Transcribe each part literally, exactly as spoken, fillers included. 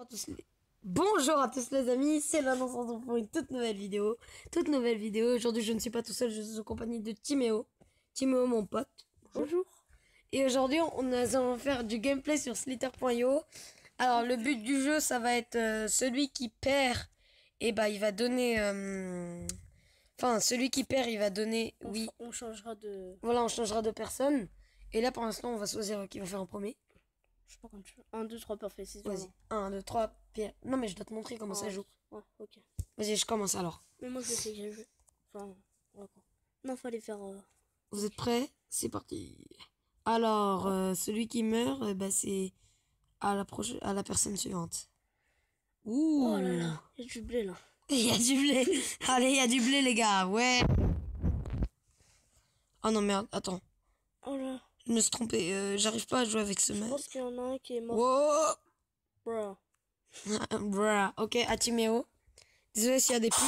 tous les... Bonjour à tous les amis, c'est Lana, on se retrouve pour une toute nouvelle vidéo. Toute nouvelle vidéo. Aujourd'hui, je ne suis pas tout seul, je suis en compagnie de Timéo. Timéo, mon pote. Bonjour. Bonjour. Et aujourd'hui, on va faire du gameplay sur Slither point i o. Alors, le but du jeu, ça va être euh, celui qui perd, et bah, il va donner... Euh... Enfin, celui qui perd, il va donner... On oui. On changera de... Voilà, on changera de personne. Et là, pour l'instant, on va choisir qui va faire en premier. Je sais pas quand tu veux. un, deux, trois, parfait, c'est Vas-y. un, deux, trois, Pierre. Non, mais je dois te montrer comment oh, ça joue. Ouais, ok. Vas-y, je commence alors. Mais moi, je sais que j'ai joué. Enfin, d'accord. Non, fallait faire... Euh... Vous êtes prêts? C'est parti. Alors, euh, celui qui meurt, euh, bah, c'est à la, proche... à la personne suivante. Ouh. Oh là là, il y a du blé, là. Il y a du blé. Allez, il y a du blé, les gars. Ouais. Oh non, merde, attends. Oh là. Je me suis trompé. Euh, J'arrive pas à jouer avec ce mec. Je pense qu'il y en a un qui est mort. Wow. Bruh. Bruh. Ok, à Timéo. Désolé s'il y a des pubs.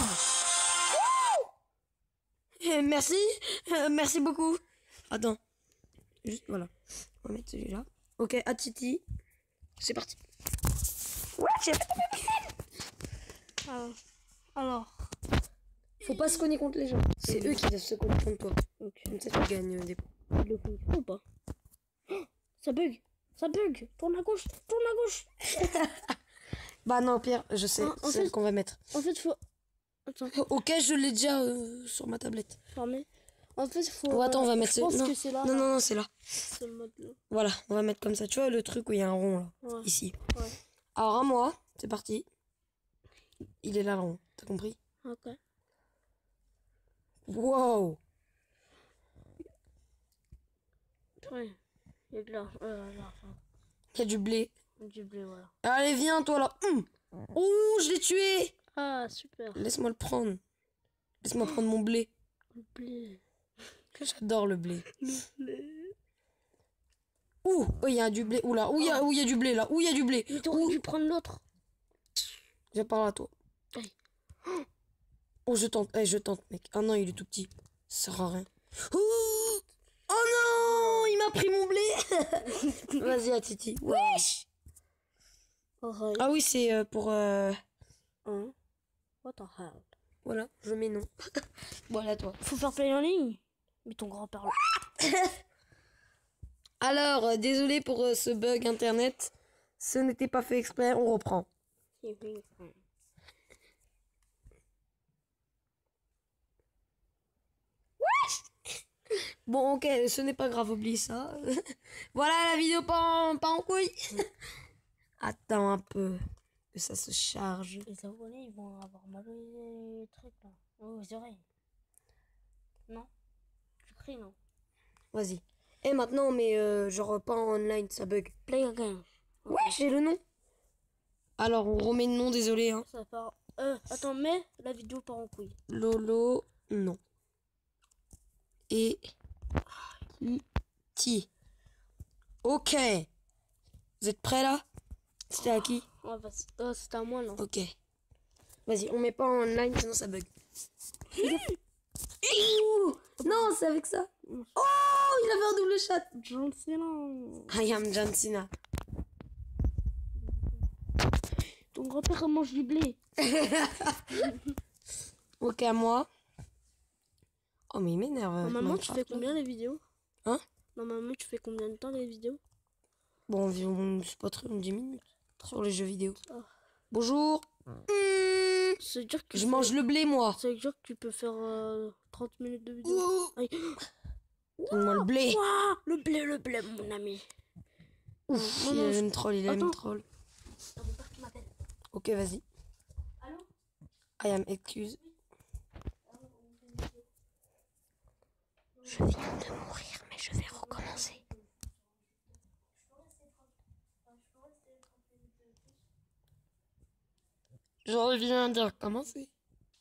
Euh, merci. Euh, merci beaucoup. Attends. Juste, voilà. On va mettre celui-là. Ok, à Titi. C'est parti. Ouais, j'ai fait Alors. Alors. Faut pas se cogner contre les gens. C'est eux qui doivent se cogner contre toi. Ok. Comme ça, tu gagnes des points. Il le faut ou pas? Oh, ça bug. Ça bug. Tourne à gauche. Tourne à gauche. Bah non, Pierre, je sais. Ah, en c'est fait- ce qu'on va mettre. En fait, faut... Attends. Ok, je l'ai déjà euh, sur ma tablette. Fermé. En fait, faut... Oh, attends, on va mettre Je pense non. que c'est là. Non, là. non, non, c'est là. C'est le mode là. Voilà, on va mettre comme ça. Tu vois le truc où il y a un rond là. Ouais. Ici. Ouais. Alors à moi, c'est parti. Il est là le rond. T'as compris? Ok. Wow. Ouais. Il y a de l'argent. Euh, l'argent. Il y a du blé. Du blé, voilà. Allez, viens toi là. Hum. Ouh, je l'ai tué. Ah, super. Laisse-moi le prendre. Laisse-moi prendre mon blé. Le blé. J'adore le blé. Le blé. Ouh, oh, il y a du blé. Ouh là, où il y a, où il y a du blé là. Où il y a du blé. Mais t'aurais dû prendre l'autre. Je parle à toi. Allez. Oh, je tente. Eh, je tente, mec. Ah non, il est tout petit. Ça sert à rien. Ouh. Oh non, il m'a pris mon blé. Vas-y, à Titi. Wesh. Alright. Ah oui, c'est euh, pour... Euh... Hein? What the hell? Voilà, je mets non. Voilà, toi. Faut faire play en ligne. Mais ton grand-père là. Alors, euh, désolé pour euh, ce bug internet. Ce n'était pas fait exprès, on reprend. Bon, ok, ce n'est pas grave, oublie ça. Voilà la vidéo pas en, pas en couille. Attends un peu que ça se charge. Les abonnés, ils vont avoir mal aux trucs là. Aux oreilles. Non? Tu cries, non? Vas-y. Et maintenant, on met euh, genre pas en online, ça bug. Play again. Ouais, j'ai le nom. Alors, on remet le nom, désolé. Hein. Ça part. Euh, attends, mais la vidéo part en couille. Lolo, non. Et... Ti. Ok. Vous êtes prêts là? C'était à qui? Ouais, bah, c'est oh, c'est à moi, non? Ok. Vas-y, on met pas en online, sinon ça bug. Ouh, non, c'est avec ça. Oh, il avait un double chat. John Cena. I am John Cena. Ton grand-père mange du blé. Ok, à moi. Oh, mais il m'énerve. Normalement, tu Minecraft, fais combien les vidéos? Hein? Normalement, tu fais combien de temps les vidéos? Bon, environ, c'est pas très long, dix minutes. Sur les jeux vidéo. Oh. Bonjour. Mmh. Ça veut dire que Je tu mange fais- le blé, moi. Ça veut dire que tu peux faire euh, trente minutes de vidéo. Ouh. Aïe. Donne-moi le blé. Ouah, le blé, le blé, mon ami. Ouf, Non, il non, a je- une troll, il a Attends. une troll. T'as mon père qui m'appelle. Ok, vas-y. Allô? I am excuse. Je viens de mourir, mais je vais recommencer. Je reviens de recommencer.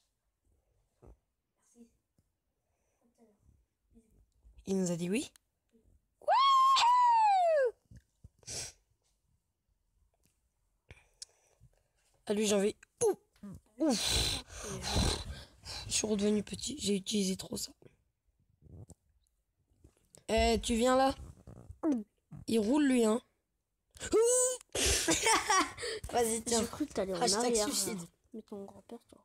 Il nous a dit oui. Wouhou! À lui, j'ai envie. Ouh! Ouf! Je suis redevenu petit. J'ai utilisé trop ça. Eh, tu viens là? Il roule lui, hein? Ouh! Vas-y, tiens. J'ai cru que t'allais en Hashtag arrière. suicide. là. Mais ton grand-père, toi.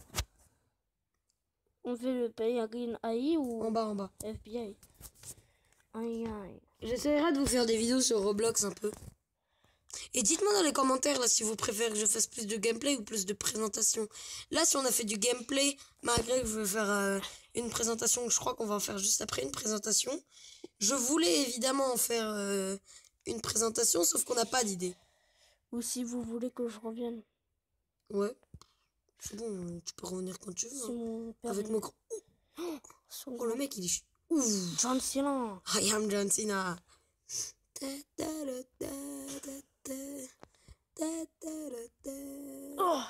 On fait le Pellegrin A I ou En bas, en bas. F B I? Aïe, aïe. J'essaierai de vous faire des vidéos sur Roblox un peu. Et dites-moi dans les commentaires là si vous préférez que je fasse plus de gameplay ou plus de présentation. Là, si on a fait du gameplay, malgré que je vais faire euh, une présentation, je crois qu'on va en faire juste après une présentation. Je voulais évidemment en faire euh, une présentation, sauf qu'on n'a pas d'idée. Ou si vous voulez que je revienne. Ouais. C'est bon, tu peux revenir quand tu veux. Si Hein. mon père Avec est- mon grand... Son Oh, le mec, il est... ch- Ouh. John Cena. I am John Cena. Ta ta da ta ta ta. Ta ta da ta. Oh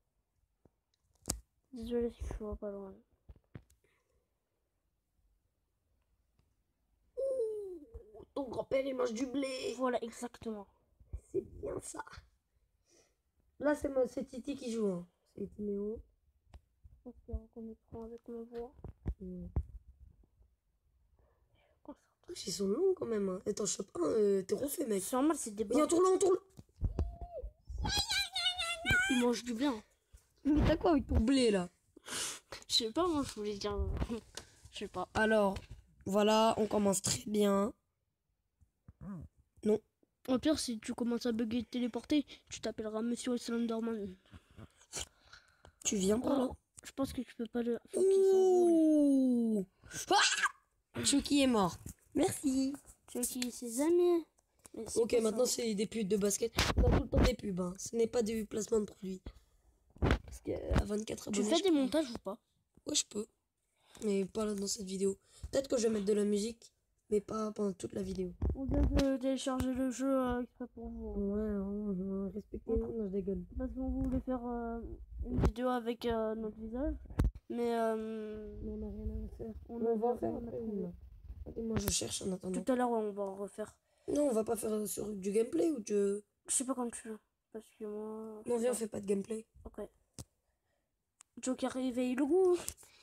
Désolé si je vois pas loin. Ouh, ton grand-père, il mange du blé. Voilà, exactement. C'est bien ça. Là, c'est moi, c'est Titi qui joue. Hein. C'est Timéo. J'espère qu'on est prend avec ma voix. Mm. Concentre. Ils sont longs quand même. Hein. Attends, je sais pas, euh, t'es refait, mec. C'est normal, c'est des Vas-y, bons. entoure-le, entoure-le. Il mange du bien. Mais t'as quoi avec ton blé, là? Je sais pas, moi je voulais dire. Je sais pas. Alors, voilà, on commence très bien. Au pire, si tu commences à bugger et te téléporter, tu t'appelleras Monsieur Slenderman. Tu viens par là? Oh, je pense que tu peux pas le. Faut qu'il s'envole. Ouh. Ah, Chucky est mort. Merci. Tu vois qui est ses amis. Mais c'est Ok, pas maintenant ça. c'est des pubs de basket. On a tout le temps des pubs, hein. Ce n'est pas du placement de produits. Parce qu'à vingt-quatre Tu abonnés. fais des montages ou pas? Ouais, je peux. Mais pas là dans cette vidéo. Peut-être que je vais mettre de la musique, mais pas pendant toute la vidéo. On vient de télécharger le jeu euh, exprès pour vous. Ouais, ouais, ouais, respectez-nous, non, je dégueule. Parce qu'on voulait faire euh, une vidéo avec euh, notre visage. Mais euh, Mais on n'a rien à faire. on, On va en a- faire on a après trouvé. une, là. Attends, moi je cherche en attendant. Tout à l'heure, ouais, on va en refaire. Non, on va pas faire sur du gameplay ou du... Je sais pas quand tu veux. Parce que moi. Non, viens, on fait pas de gameplay. Ok. Joker réveille le goût.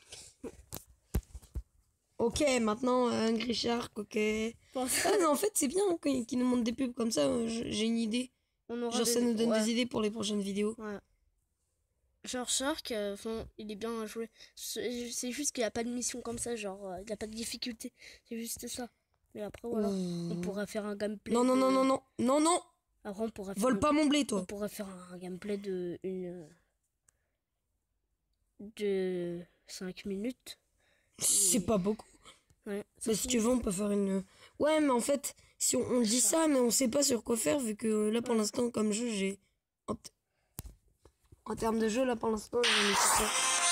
Ok, maintenant, euh, Angry Shark, ok. Ah, mais en fait, c'est bien hein, qu'ils qu'ils nous montrent des pubs comme ça, euh, je- j'ai une idée. On aura Genre, ça des- nous donne ouais. des idées pour les prochaines vidéos. Ouais. Genre Shark, euh, enfin, il est bien à jouer. C'est c'est juste qu'il a pas de mission comme ça, genre, euh, il a pas de difficulté. C'est juste ça. Mais après, voilà. Ouh. On pourra faire un gameplay. Non, non, de- non, non, non, non, non, Après, on pourra faire vole un- pas mon blé, On toi. pourrait faire un gameplay de une de cinq minutes. C'est pas beaucoup. Ouais. Mais si tu veux, on peut faire une... Ouais, mais en fait, si on, on dit ça, mais on sait pas sur quoi faire, vu que euh, là, pour l'instant, comme jeu, j'ai... En, t- en termes de jeu, là, pour l'instant, j'en ai tout ça.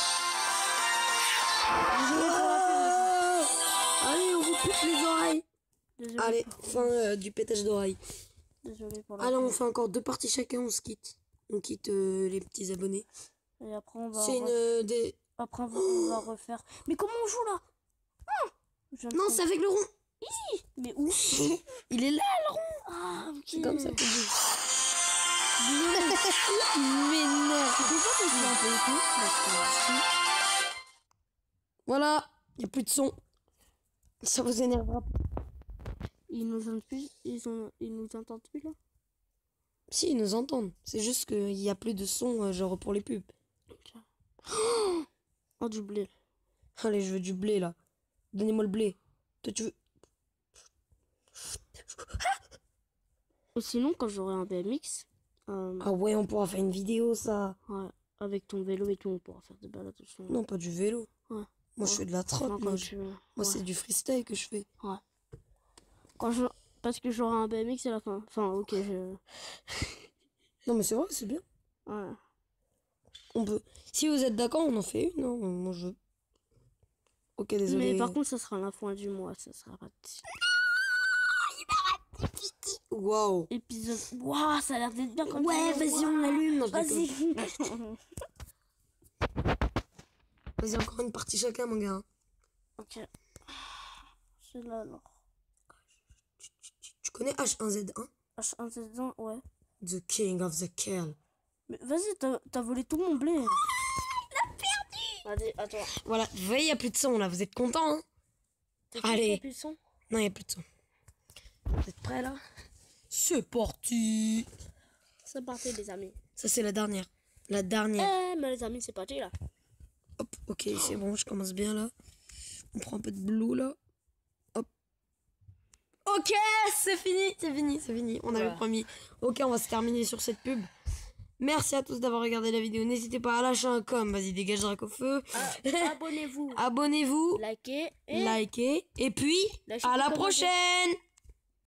Allez, on vous coupe les oreilles. Désolé, Allez, pour- fin euh, du pétage d'oreilles. Désolé pour la Allez, on pub. fait encore deux parties chacun, on se quitte. On quitte euh, les petits abonnés. Et après on va C'est une... re- euh, des... après on va, on va refaire. Mais comment on joue là? Ah Je ne Non, c'est avec le rond. comprends- Mais où? Il est là, le rond. Ah ok. C'est comme ça qu'on dit. Mais non. Tu peux pas continuer un peu et tout? Parce que- Voilà, il n'y a plus de son. Ça vous énervera pas. Ils nous entendent plus? Ils ont ils nous entendent plus là? Si, ils nous entendent. C'est juste qu'il n'y a plus de son, euh, genre pour les pubs. Oh du blé. Allez, je veux du blé, là. Donnez-moi le blé. Toi, tu veux... Ou sinon quand j'aurai un B M X, euh, Ah ouais, on pourra faire une vidéo, ça. ouais, avec ton vélo et tout, on pourra faire des balades dessus. Non, pas du vélo. Ouais. Moi, je Ouais. fais de la Non, trotte. quand Moi, je- tu veux. moi Ouais. c'est du freestyle que je fais. Quand je... Parce que j'aurai un B M X à la fin. Enfin, ok, je... Non, mais c'est vrai, c'est bien. Ouais. On peut... Si vous êtes d'accord, on en fait une, non? Moi, je... Ok, désolé. Mais par contre, ça sera la fin du mois, ça sera pas... Waouh. Épisode... Waouh, ça a l'air d'être bien comme Ouais, ça. vas-y, on allume. Non, je déconne. Vas-y. Vas-y, encore une partie chacun, mon gars. Ok. C'est là, alors. Tu connais H un Z un? H un Z un, ouais. The King of the Kill. Mais vas-y, t'as t'as volé tout mon blé. Il a perdu. Allez, attends. Voilà, vous voyez, il n'y a plus de son, là. Vous êtes contents, hein? T'as Allez. plus de son? Non, il n'y a plus de son. Vous êtes prêts, là? C'est parti. c'est parti, les amis. Ça, c'est la dernière. La dernière. Eh, mais les amis, c'est parti, là. Hop, ok, c'est bon, je commence bien, là. On prend un peu de blue, là. Hop. Ok, c'est fini, c'est fini, c'est fini. On avait Ouais. promis. Ok, on va se terminer sur cette pub. Merci à tous d'avoir regardé la vidéo. N'hésitez pas à lâcher un com. Vas-y, dégage Dracofeu. Ah, abonnez-vous. Abonnez-vous, Likez et... likez. Et puis, Lâchez à des la commentaires. prochaine!